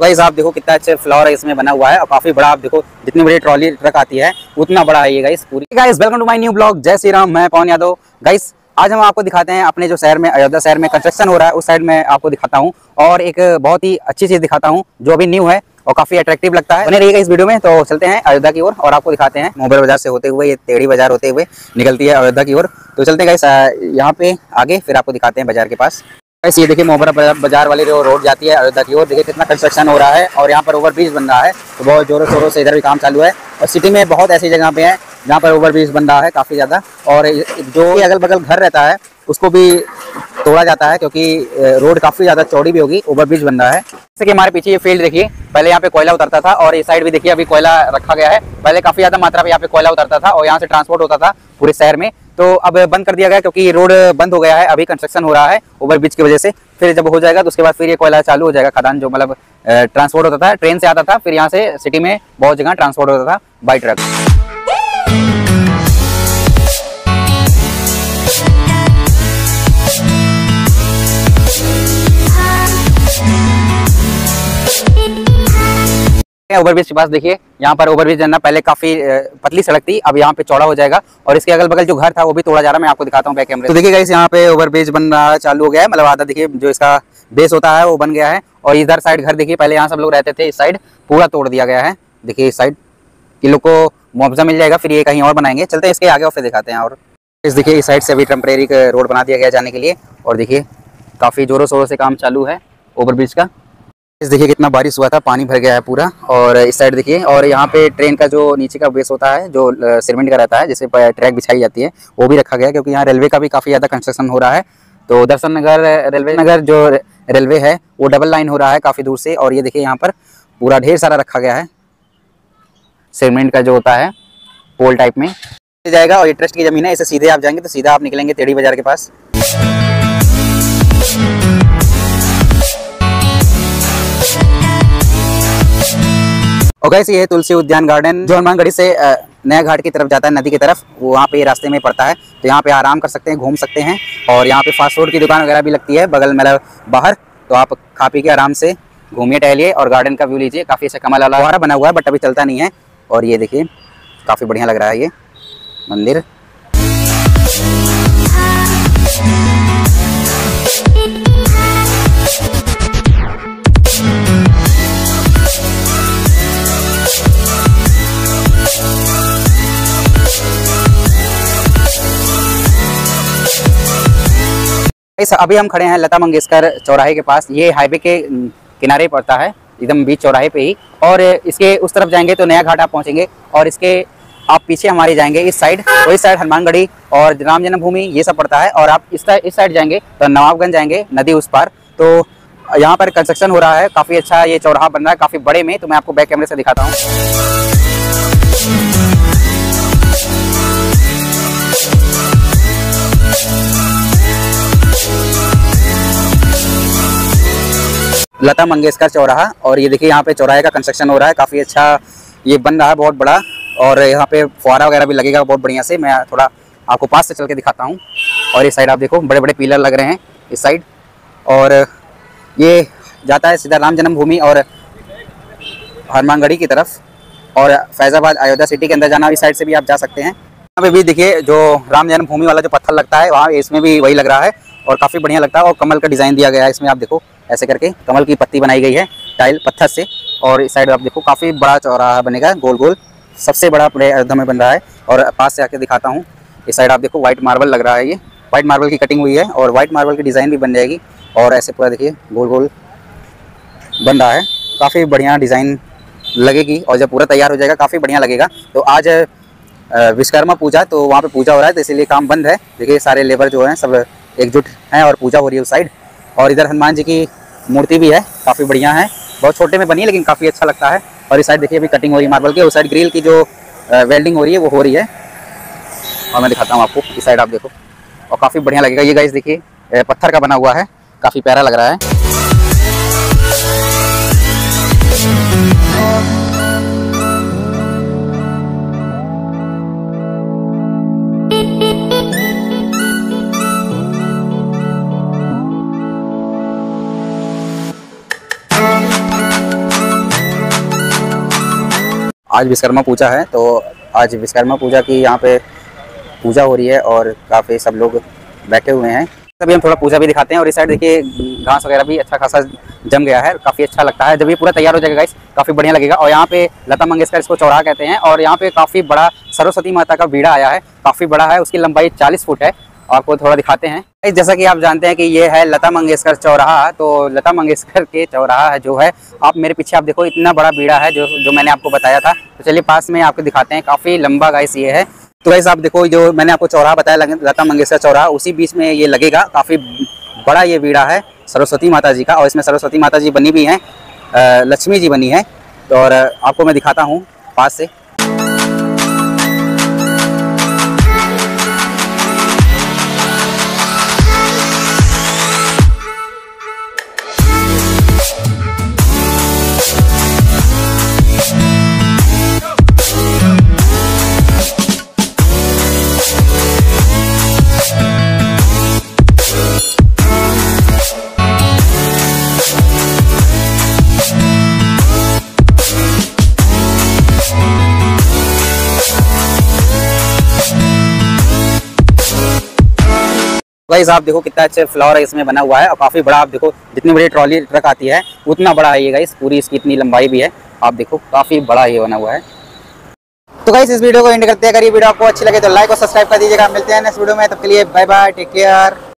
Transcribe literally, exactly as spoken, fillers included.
Guys आप देखो कितना अच्छा फ्लोर इसमें बना हुआ है और काफी बड़ा। आप देखो जितनी बड़ी ट्रॉली ट्रक आती है उतना बड़ा है ये गाइस पूरी। Guys welcome to my new blog. जय श्री राम, मैं पवन यादव। गाइस आज हम आपको दिखाते हैं अपने जो शहर में, अयोध्या शहर में कंस्ट्रक्शन हो रहा है उस साइड में आपको दिखाता हूँ और एक बहुत ही अच्छी चीज दिखाता हूँ जो अभी न्यू है और काफी अट्रैक्टिव लगता है। बने रहिएगा इस वीडियो में। तो चलते हैं अयोध्या की ओर और आपको दिखाते हैं। मोबाइल बाजार से होते हुए ये टेढ़ी बाजार होते हुए निकलती है अयोध्या की ओर। तो चलते हैं गाइस यहाँ पे आगे, फिर आपको दिखाते हैं बाजार के पास। गाइस ये देखिए मोबाइल बाजार वाली जो रोड जाती है अयोध्या की ओर, देखिए कितना कंस्ट्रक्शन हो रहा है और यहाँ पर ओवरब्रिज बन रहा है। तो बहुत जोरों शोरों से इधर भी काम चालू है और सिटी में बहुत ऐसी जगह पे है जहाँ पर ओवरब्रिज बन रहा है काफ़ी ज़्यादा। और जो अगल बगल घर रहता है उसको भी तोड़ा जाता है क्योंकि रोड काफ़ी ज़्यादा चौड़ी भी होगी, ओवरब्रिज बन रहा है। जैसे कि हमारे पीछे ये फील्ड देखिए, पहले यहाँ पे कोयला उतरता था और इस साइड भी देखिए अभी कोयला रखा गया है। पहले काफ़ी ज़्यादा मात्रा में यहाँ पे कोयला उतरता था और यहाँ से ट्रांसपोर्ट होता था पूरे शहर में। तो अब बंद कर दिया गया क्योंकि रोड बंद हो गया है, अभी कंस्ट्रक्शन हो रहा है ओवरब्रिज की वजह से। फिर जब हो जाएगा तो उसके बाद फिर ये कोयला चालू हो जाएगा, खदान जो मतलब ट्रांसपोर्ट होता था ट्रेन से आता था, फिर यहाँ से सिटी में बहुत जगह ट्रांसपोर्ट होता था बाई ट्रक। ओवरब्रिज के पास देखिए, यहाँ पर ओवरब्रिज ना पहले काफी पतली सड़क थी, अब यहाँ पे चौड़ा हो जाएगा और इसके अगल बगल जो घर था वो भी तोड़ा जा रहा है। मैं आपको दिखाता हूँ बैक कैमरे। तो देखिए गाइस यहाँ पे ओवरब्रिज बन रहा है, चालू हो गया है, मतलब आधा देखिए जो इसका बेस होता है वो बन गया है। और इधर साइड घर देखिए, पहले यहाँ सब लोग रहते थे, इस साइड पूरा तोड़ दिया गया है। देखिए इस साइड इन लोग को मुआवजा मिल जाएगा, फिर ये कहीं और बनाएंगे। चलते हैं इसके आगे और फिर दिखाते हैं। और इस देखिए इस साइड से अभी टेम्परेरी रोड बना दिया गया जाने के लिए और देखिए काफी जोरों शोरों से काम चालू है ओवरब्रिज का। इस देखिए कितना बारिश हुआ था, पानी भर गया है पूरा। और इस साइड देखिए, और यहाँ पे ट्रेन का जो नीचे का बेस होता है जो सीमेंट का रहता है जिससे ट्रैक बिछाई जाती है वो भी रखा गया क्योंकि यहाँ रेलवे का भी काफ़ी ज़्यादा कंस्ट्रक्शन हो रहा है। तो दर्शन नगर रेलवे नगर जो रेलवे है वो डबल लाइन हो रहा है काफ़ी दूर से। और ये देखिए यहाँ पर पूरा ढेर सारा रखा गया है सीमेंट का जो होता है पोल टाइप में जाएगा। और ये ट्रस्ट की ज़मीन है, इसे सीधे आप जाएंगे तो सीधा आप निकलेंगे टेढ़ी बाजार के पास। और गाइस ये तुलसी उद्यान गार्डन जो हनुमानगढ़ी से नया घाट की तरफ जाता है, नदी की तरफ, वो वहाँ पे रास्ते में पड़ता है। तो यहाँ पे आराम कर सकते हैं, घूम सकते हैं। और यहाँ पे फास्ट फूड की दुकान वगैरह भी लगती है बगल में बाहर, तो आप खा पी के आराम से घूमिए टहलिए और गार्डन का व्यू लीजिए। काफ़ी अच्छा कमल वाला फुहारा बना हुआ है बट अभी चलता नहीं है। और ये देखिए काफ़ी बढ़िया लग रहा है ये मंदिर। अभी हम खड़े हैं लता मंगेशकर चौराहे के पास। ये हाईवे के किनारे पड़ता है, एकदम बीच चौराहे पे ही। और इसके उस तरफ जाएंगे तो नया घाट आप पहुंचेंगे और इसके आप पीछे हमारे जाएंगे इस साइड, तो इस साइड हनुमानगढ़ी और राम जन्मभूमि ये सब पड़ता है। और आप इस इस साइड जाएंगे तो नवाबगंज जाएंगे, नदी उस पार। तो यहाँ पर कंस्ट्रक्शन हो रहा है, काफ़ी अच्छा ये चौराहा बन रहा है काफ़ी बड़े में। तो मैं आपको बैक कैमरे से दिखाता हूँ। लता मंगेशकर चौराहा। और ये देखिए यहाँ पे चौराहे का कंस्ट्रक्शन हो रहा है, काफ़ी अच्छा ये बन रहा है, बहुत बड़ा। और यहाँ पे फुहारा वगैरह भी लगेगा बहुत बढ़िया से। मैं थोड़ा आपको पास से चल के दिखाता हूँ। और इस साइड आप देखो बड़े बड़े पिलर लग रहे हैं इस साइड। और ये जाता है सीधा राम जन्मभूमि और हनुमानगढ़ी की तरफ। और फैजाबाद अयोध्या सिटी के अंदर जाना इस साइड से भी आप जा सकते हैं। यहाँ पे भी देखिए जो राम जन्मभूमि वाला जो पत्थर लगता है वहाँ इसमें भी वही लग रहा है और काफ़ी बढ़िया लगता है। और कमल का डिज़ाइन दिया गया है इसमें, आप देखो ऐसे करके कमल की पत्ती बनाई गई है टाइल पत्थर से। और इस साइड आप देखो काफ़ी बड़ा चौराहा बनेगा, गोल गोल, सबसे बड़ा पूरे अयोध्या में बन रहा है। और पास से आके दिखाता हूँ, इस साइड आप देखो वाइट मार्बल लग रहा है, ये वाइट मार्बल की कटिंग हुई है और वाइट मार्बल की डिज़ाइन भी बन जाएगी। और ऐसे पूरा देखिए गोल गोल बन रहा है, काफ़ी बढ़िया डिज़ाइन लगेगी। और जब पूरा तैयार हो जाएगा काफ़ी बढ़िया लगेगा। तो आज विश्वकर्मा पूजा, तो वहाँ पे पूजा हो रहा है तो इसीलिए काम बंद है। देखिए सारे लेबर जो हैं सब एकजुट हैं और पूजा हो रही है उस साइड। और इधर हनुमान जी की मूर्ति भी है, काफ़ी बढ़िया है, बहुत छोटे में बनी है लेकिन काफ़ी अच्छा लगता है। और इस साइड देखिए अभी कटिंग हो रही है मार्बल की, उस साइड ग्रिल की जो वेल्डिंग हो रही है वो हो रही है। और मैं दिखाता हूँ आपको, इस साइड आप देखो और काफ़ी बढ़िया लगेगा। ये गाइस देखिए पत्थर का बना हुआ है, काफ़ी प्यारा लग रहा है। आज विश्वकर्मा पूजा है, तो आज विश्वकर्मा पूजा की यहाँ पे पूजा हो रही है और काफ़ी सब लोग बैठे हुए हैं। तभी हम थोड़ा पूजा भी दिखाते हैं। और इस साइड देखिए घास वगैरह भी अच्छा खासा जम गया है, काफ़ी अच्छा लगता है। जब ये पूरा तैयार हो जाएगा गाइस काफ़ी बढ़िया लगेगा। और यहाँ पे लता मंगेशकर इसको चौराहा कहते हैं। और यहाँ पे काफ़ी बड़ा सरस्वती माता का बीड़ा आया है, काफ़ी बड़ा है, उसकी लंबाई चालीस फुट है। आपको थोड़ा दिखाते हैं। जैसा कि आप जानते हैं कि ये है लता मंगेशकर चौराहा, तो लता मंगेशकर के चौराहा जो है, आप मेरे पीछे आप देखो इतना बड़ा बीड़ा है जो जो मैंने आपको बताया था। तो चलिए पास में आपको दिखाते हैं, काफ़ी लंबा गाइस ये है। तो गाइस आप देखो जो मैंने आपको चौराहा बताया लता मंगेशकर चौराहा, उसी बीच में ये लगेगा। काफ़ी बड़ा ये बीड़ा है सरस्वती माता जी का, और इसमें सरस्वती माता जी बनी भी हैं, लक्ष्मी जी बनी है। तो और आपको मैं दिखाता हूँ पास से। गाइस आप देखो कितना अच्छे फ्लावर इसमें बना हुआ है, और काफ़ी बड़ा। आप देखो जितनी बड़ी ट्रॉली ट्रक आती है उतना बड़ा है ये गाइस, पूरी इसकी इतनी लंबाई भी है। आप देखो काफ़ी बड़ा ये बना हुआ है। तो गाइस इस वीडियो को एंड करते हैं। अगर ये वीडियो आपको अच्छी लगे तो लाइक और सब्सक्राइब कर दीजिएगा। मिलते हैं नेक्स्ट वीडियो में, तब के लिए बाय बाय, टेक केयर।